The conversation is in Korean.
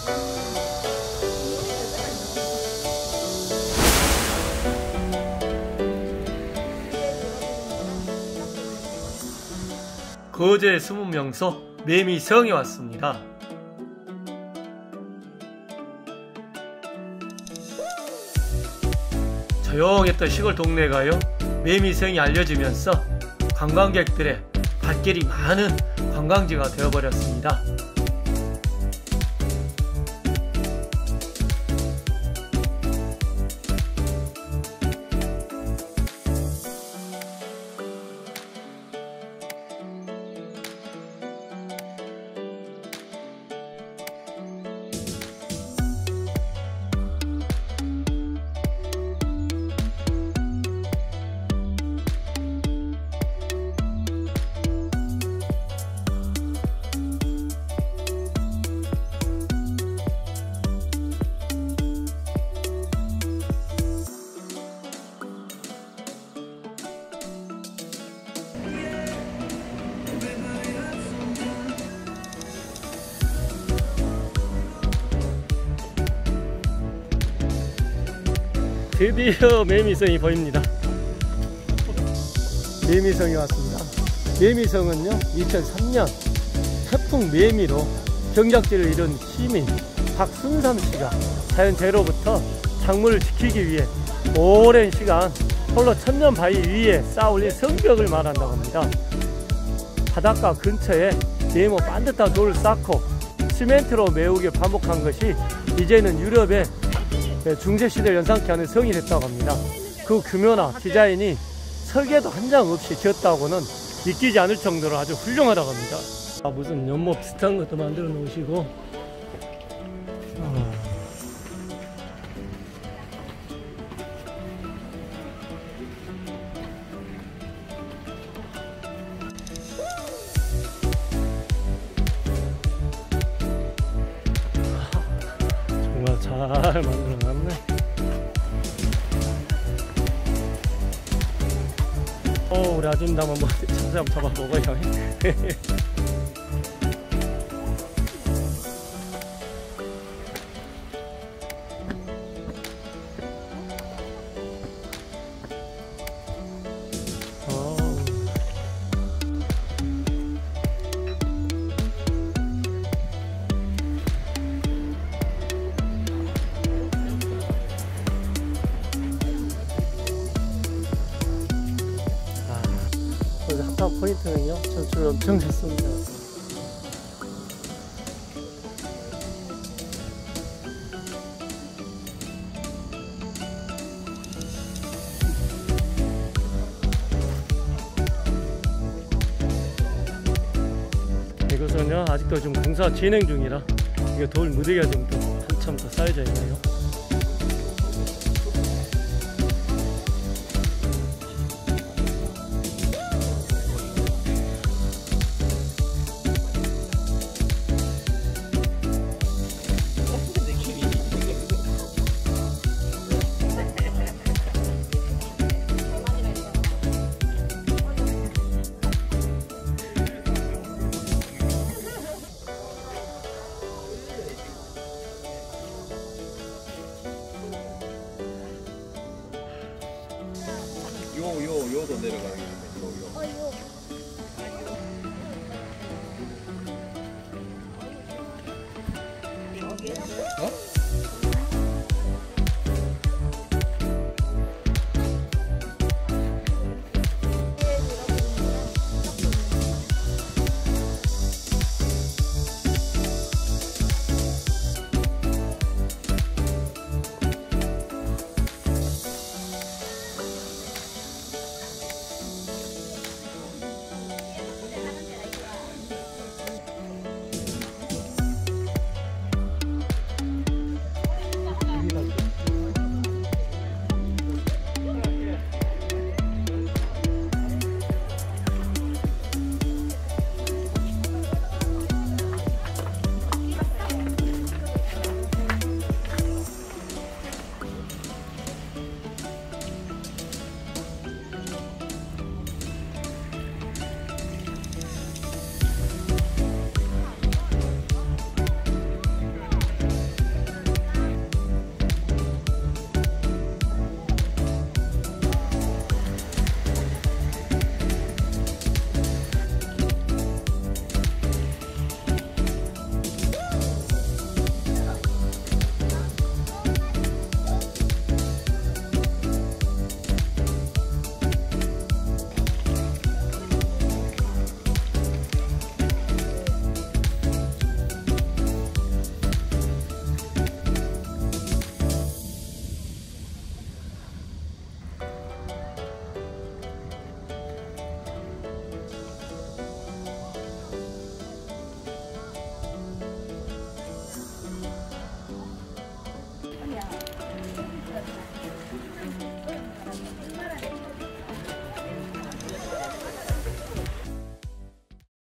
거제 숨은 명소 매미성에 왔습니다. 조용했던 시골 동네가요 매미성이 알려지면서 관광객들의 발길이 많은 관광지가 되어버렸습니다. 드디어 매미성이 보입니다. 매미성이 왔습니다. 매미성은요 2003년 태풍 매미로 경작지를 잃은 시민 박순삼씨가 자연재해로부터 작물을 지키기 위해 오랜 시간 홀로 천년 바위 위에 쌓아올린 성벽을 말한다고 합니다. 바닷가 근처에 네모 반듯한 돌을 쌓고 시멘트로 메우게 반복한 것이 이제는 유럽의 중세시대를 연상케 하는 성이 됐다고 합니다. 그 규모나 디자인이 설계도 한 장 없이 지었다고는 믿기지 않을 정도로 아주 훌륭하다고 합니다. 무슨 연못 비슷한 것도 만들어 놓으시고 정말 잘 만들어 놨네. 우리 아줌담 한번 참새 한번 잡아 먹어요. 핫한 포인트는요, 전출 엄청 좋습니다. 이곳은요 아직도 좀 공사 진행 중이라 이게 돌 무더기가 좀 더 한참 더 쌓여져 있네요. 요도 내려가는 게